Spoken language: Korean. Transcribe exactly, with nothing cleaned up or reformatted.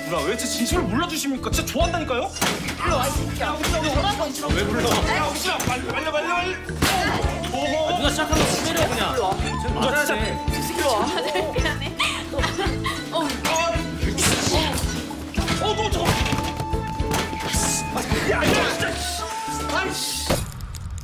누나 왜 제 진심을 몰라주십니까? 진짜 좋아한다니까요? 일로 와, 이 새끼야. 왜 불러? 야, 혹시나 빨리 빨리 빨리 빨리. 아, 누나 시작하면 때려 그냥. 일로 와. 누나 진짜. 일로 와. 미안해. 어. 어, 너 저거. 야, 야.